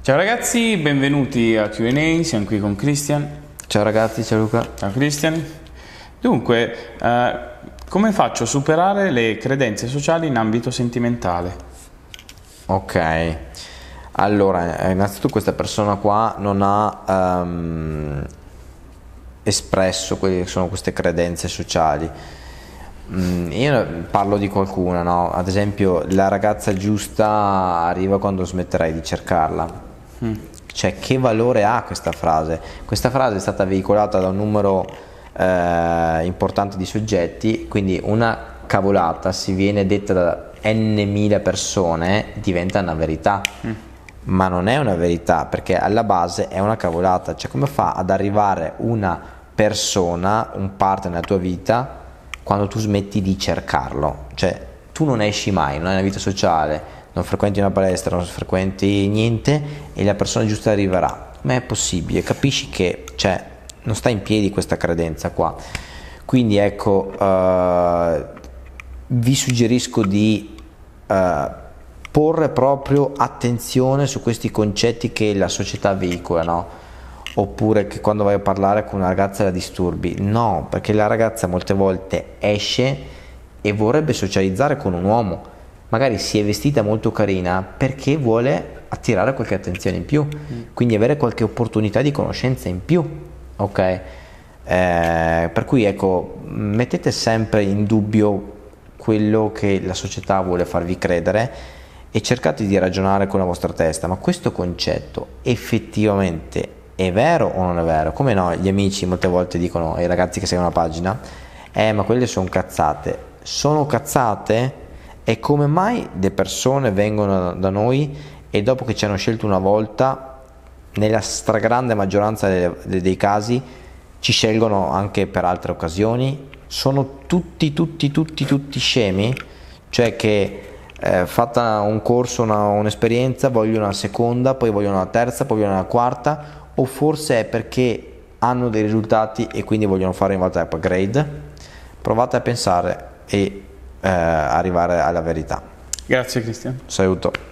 Ciao ragazzi, benvenuti a Q&A, siamo qui con Christian. Ciao ragazzi, ciao Luca. Ciao Christian. Dunque, come faccio a superare le credenze sociali in ambito sentimentale? Ok, allora, innanzitutto questa persona qua non ha espresso quelle che sono queste credenze sociali. Io parlo di qualcuna, no? Ad esempio, la ragazza giusta arriva quando smetterai di cercarla. Cioè, che valore ha questa frase? Questa frase è stata veicolata da un numero importante di soggetti, quindi una cavolata, si viene detta da n mila persone, diventa una verità. Ma non è una verità, perché alla base è una cavolata. Cioè, come fa ad arrivare una persona, un partner nella tua vita, quando tu smetti di cercarlo? Cioè, tu non esci mai, non hai una vita sociale, non frequenti una palestra, non frequenti niente, e la persona giusta arriverà. Ma è possibile? Capisci che, cioè, non sta in piedi questa credenza qua. Quindi ecco, vi suggerisco di porre proprio attenzione su questi concetti che la società veicola, no? Oppure che quando vai a parlare con una ragazza la disturbi. No, perché la ragazza molte volte esce e vorrebbe socializzare con un uomo, magari si è vestita molto carina perché vuole attirare qualche attenzione in più, quindi avere qualche opportunità di conoscenza in più, ok? Per cui ecco, mettete sempre in dubbio quello che la società vuole farvi credere e cercate di ragionare con la vostra testa: ma questo concetto effettivamente è vero o non è vero? Come no, gli amici molte volte dicono ai ragazzi che seguono la pagina: ma quelle sono cazzate. Sono cazzate? E come mai le persone vengono da noi e dopo che ci hanno scelto una volta, nella stragrande maggioranza dei casi ci scelgono anche per altre occasioni? Sono tutti scemi? Cioè che fatta un corso, un'esperienza, vogliono una seconda, poi vogliono una terza, poi vogliono una quarta? O forse è perché hanno dei risultati e quindi vogliono fare in volta upgrade? Provate a pensare e arrivare alla verità. Grazie Christian. Saluto.